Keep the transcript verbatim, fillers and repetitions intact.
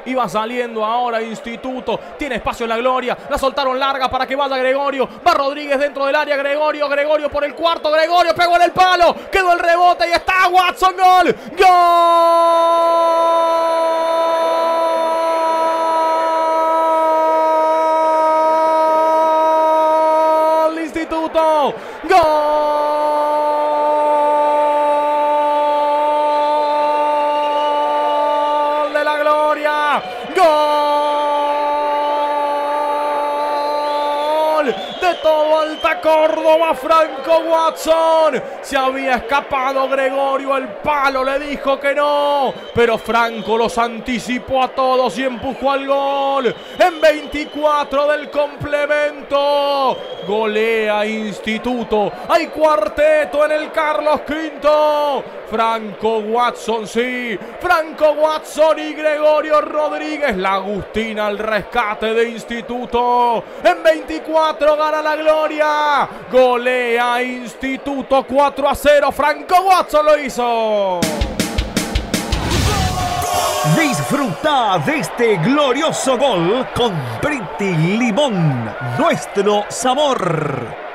y va saliendo ahora Instituto. Tiene espacio en la Gloria, la soltaron larga para que vaya Gregorio. Va Rodríguez dentro del área, Gregorio, Gregorio por el cuarto, Gregorio pegó en el palo, quedó el rebote y está Watson, gol, gol, Instituto, gol de la Gloria, gol de todo Alta Córdoba, Franco Watson. Se había escapado Gregorio, el palo le dijo que no, pero Franco los anticipó a todos y empujó al gol. En veinticuatro del complemento, golea Instituto. Hay cuarteto en el Carlos Quinto. Franco Watson, sí, Franco Watson y Gregorio Rodríguez. La Agustina al rescate de Instituto. En veinticuatro gana la Gloria. Golea Instituto cuatro a cero. Franco Watson lo hizo. Disfruta de este glorioso gol con Briti Limón, nuestro sabor.